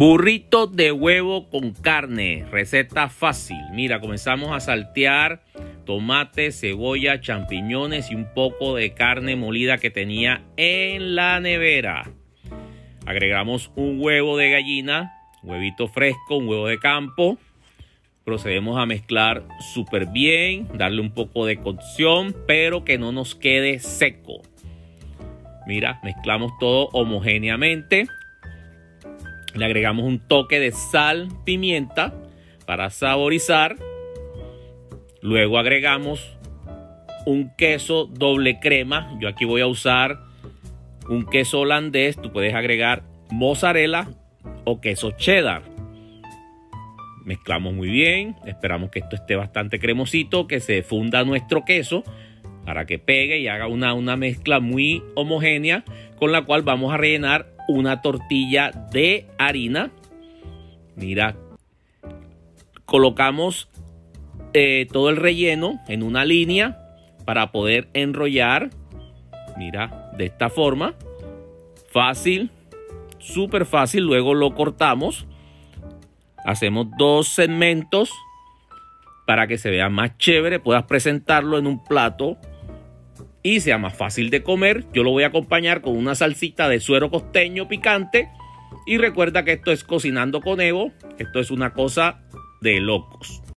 Burrito de huevo con carne, receta fácil. Mira, comenzamos a saltear tomate, cebolla, champiñones y un poco de carne molida que tenía en la nevera. Agregamos un huevo de gallina, un huevito fresco, un huevo de campo. Procedemos a mezclar súper bien, darle un poco de cocción, pero que no nos quede seco. Mira, mezclamos todo homogéneamente. Le agregamos un toque de sal, pimienta para saborizar. Luego agregamos un queso doble crema. Yo aquí voy a usar un queso holandés. Tú puedes agregar mozzarella o queso cheddar. Mezclamos muy bien. Esperamos que esto esté bastante cremosito, que se funda nuestro queso para que pegue y haga una mezcla muy homogénea, con la cual vamos a rellenar una tortilla de harina. Mira, colocamos todo el relleno en una línea para poder enrollar. Mira, de esta forma, fácil, súper fácil. Luego lo cortamos, hacemos dos segmentos para que se vea más chévere, puedas presentarlo en un plato y sea más fácil de comer. Yo lo voy a acompañar con una salsita de suero costeño picante. Y recuerda que esto es Cocinando con Evo. Esto es una cosa de locos.